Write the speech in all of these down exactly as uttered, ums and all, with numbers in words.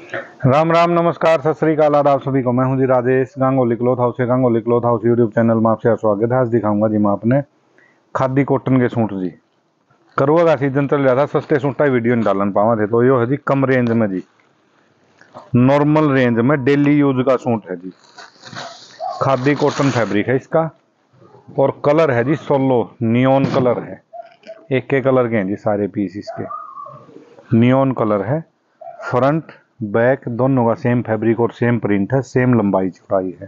राम राम, नमस्कार, सत श्री अकाल, आदाब सभी को। मैं हूं जी राजेश, गांगुली क्लॉथ हाउस से। Ganguly cloth house YouTube channel में आपसे स्वागत है। आज दिखाऊंगा जी मैं आपने खादी कॉटन के सूट जी। करवा का सीजन चल रहा था, सस्ते सूटा वीडियो नहीं डालन पावा थे, तो यो है जी कम रेंज में जी, नॉर्मल रेंज में डेली यूज का सूट है जी। खादी कॉटन फैब्रिक है इसका, और कलर है जी सोलो, नियोन कलर है। एक के कलर के हैं जी सारे पीस इसके, नियोन कलर है। फ्रंट बैक दोनों का सेम फैब्रिक और सेम प्रिंट है, सेम लंबाई चौड़ाई है।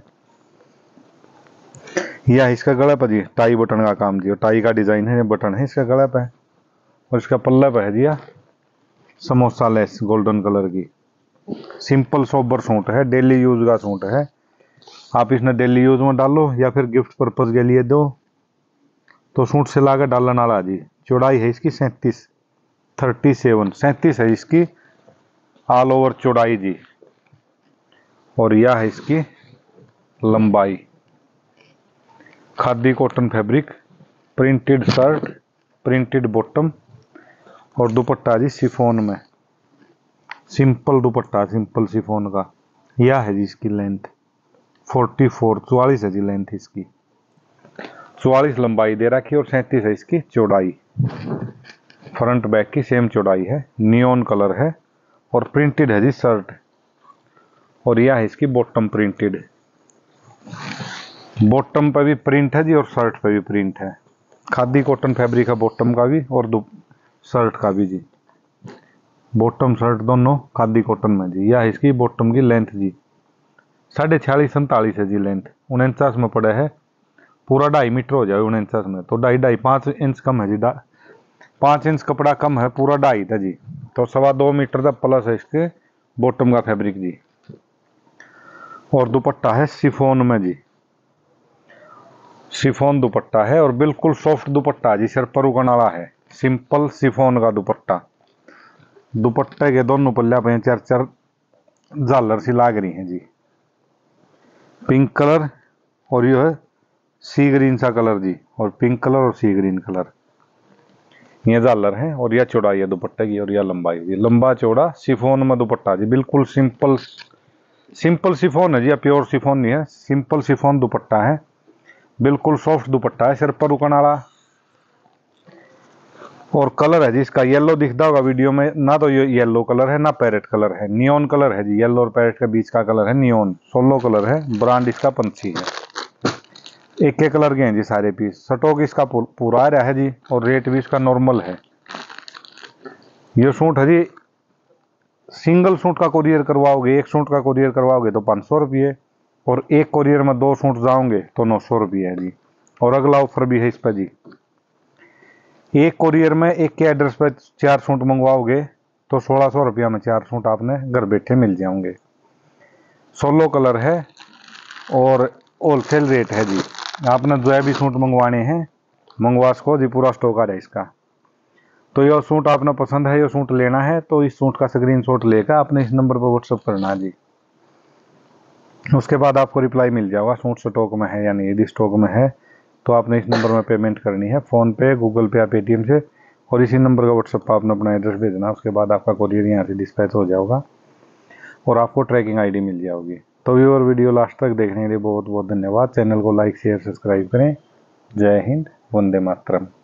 यह इसका गला पर जी टाई बटन का काम जी, और टाई का डिजाइन है, बटन है इसका गला पे, और इसका पल्ला पे है जी समोसा लेस गोल्डन कलर की। सिंपल सोबर सूट है, डेली यूज का सूट है। आप इसने डेली यूज में डालो या फिर गिफ्ट पर्पज के लिए दो तो सूट से लाकर डालने वाला जी। चौड़ाई है इसकी सैंतीस थर्टी सेवन सैंतीस है इसकी ऑल ओवर चौड़ाई जी, और यह है इसकी लंबाई। Khadi cotton fabric, printed shirt, printed bottom, और दुपट्टा जी शिफॉन में, सिंपल दुपट्टा, सिंपल शिफॉन का। यह है जी इसकी लेंथ फोर्टी फोर चौवालीस है जी लेंथ इसकी, चौवालीस लंबाई दे रखी है, और सैंतीस है इसकी चौड़ाई। फ्रंट बैक की सेम चौड़ाई है, नियोन कलर है, और प्रिंटेड है जी शर्ट, और यह है इसकी बॉटम प्रिंटेड। बॉटम पे भी प्रिंट है जी, और शर्ट पे भी प्रिंट है। खादी कॉटन फैब्रिक है बॉटम का भी और शर्ट का भी जी। बॉटम शर्ट दोनों खादी कॉटन में जी। यह इसकी बॉटम की लेंथ जी साढ़े छियालीस सैंतालीस है जी लेंथ। उनचास में पड़ा है, पूरा ढाई मीटर हो जाए उनचास में, तो ढाई ढाई पाँच इंच कम है जी, पाँच इंच कपड़ा कम है, पूरा ढाई था जी, तो सवा दो मीटर का प्लस है इसके बॉटम का फैब्रिक जी। और दुपट्टा है शिफॉन में जी, शिफॉन दुपट्टा है, और बिल्कुल सॉफ्ट दुपट्टा जी, सिर पर उगने वाला है। सिंपल शिफॉन का दुपट्टा। दुपट्टे के दोनों पल्ला पे चार चार झालर सी लाग रही हैं जी। पिंक कलर और ये है सी ग्रीन सा कलर जी, और पिंक कलर और सी ग्रीन कलर, ये झालर है। और यह चौड़ाई है दुपट्टे की, और यह लंबाई जी, लंबा चौड़ा शिफॉन में दुपट्टा जी। बिल्कुल सिंपल सिंपल शिफॉन है जी, प्योर शिफॉन नहीं है, सिंपल शिफॉन दुपट्टा है। बिल्कुल सॉफ्ट दुपट्टा है, सिर पर रुकने वाला। और कलर है जी इसका येलो, दिखता होगा वीडियो में ना, तो ये येलो कलर है ना पैरेट कलर है, नियोन कलर है जी। येलो और पैरेट के बीच का कलर है नियोन, सोलो कलर है। ब्रांड इसका पंछी है। एक एक कलर के हैं जी सारे पीस। स्टॉक इसका पूरा आ रहा है जी, और रेट भी इसका नॉर्मल है। ये सूट है जी, सिंगल सूट का कोरियर करवाओगे, एक सूट का कोरियर करवाओगे तो पाँच सौ रुपये, और एक कोरियर में दो सूट जाओगे तो नौ सौ रुपये है जी। और अगला ऑफर भी है इस पर जी, एक कोरियर में एक के एड्रेस पर चार सूट मंगवाओगे तो सोलह सौ रुपया में चार सूट आपने घर बैठे मिल जाओगे। सोलो कलर है और होलसेल रेट है जी। आपने जो है भी सूट मंगवाने हैं मंगवा सको जी, पूरा स्टॉक आ रहा है इसका। तो यह सूट आपने पसंद है, ये सूट लेना है तो इस सूट का स्क्रीनशॉट लेकर आपने इस नंबर पर व्हाट्सअप करना है जी। उसके बाद आपको रिप्लाई मिल जाएगा सूट स्टॉक में है या नहीं। यदि स्टॉक में है तो आपने इस नंबर में पेमेंट करनी है, फ़ोन पे, गूगल पे या पेटीएम से, और इसी नंबर का व्हाट्सअप पर आपने अपना एड्रेस भेजना। उसके बाद आपका कोरियर यहाँ से डिस्पैच हो जाएगा और आपको ट्रैकिंग आईडी मिल जाएगी। तो व्यूअर, वीडियो लास्ट तक देखने के लिए बहुत बहुत धन्यवाद। चैनल को लाइक शेयर सब्सक्राइब करें। जय हिंद, वंदे मातरम।